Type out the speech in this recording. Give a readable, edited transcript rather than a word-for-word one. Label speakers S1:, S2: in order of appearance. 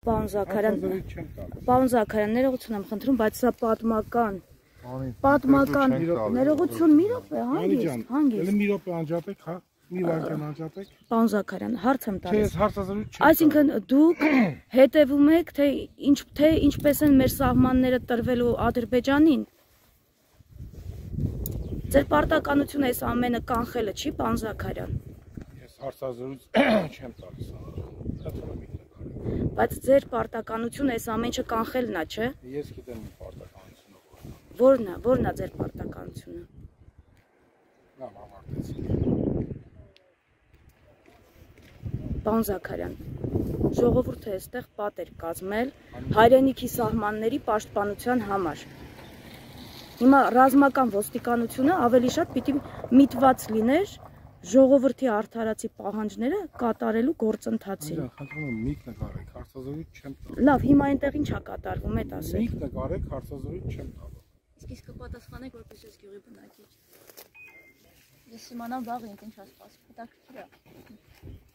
S1: Պարոն Զաքարյան, ներողություն եմ խնդրում, բայց սա պատմական ներողություն, մի րոպե, հանգիստ։
S2: Մի րոպե անջատեք, հա, մի վայրկյան անջատեք։
S1: Պարոն Զաքարյան, հարց եմ տալիս։
S2: Ես հարցազրույց չեմ։
S1: Այսինքն դուք հետևում եք, թե ինչպես են մեր սահմանները տրվելու Ադրբեջանին։ Ձեր պարտականությունը այս ամենը կանխելը չի, պարոն Զաքարյան։
S2: Ես հարցազրույց չեմ տալիս։
S1: Բայց ձեր պարտականությունը այս ամեն ինչը կանխելն է, չէ։
S2: Ես գիտեմ իմ պարտականությունը
S1: Որն է ձեր պարտականությունը։
S2: Լավ, ավարտեցի։
S1: Պարոն Զաքարյան, ժողովուրդը այստեղ պատեր կազմել հայրենիքի սահմանների պաշտպանության համար։ Հիմա ռազմական ոստիկանությունը ավելի շատ պիտի միտված լիներ ժողովրդի արդարացի պահանջները կատարելու գործընթացին։
S2: Խնդրում եմ միք նկարեք, հարցազրույց չեմ տալու։
S1: Լավ, հիմա այնտեղ ինչ է կատարվում, այդ ասեք։
S2: Միք նկարեք, հարցազրույց չեմ տալու։
S1: Իսկ կպատասխանեք որպես ես գյուղի բնակիչ։ Ես իմանամ վաղ ինչ է սպասվում, հետաքրքիր է։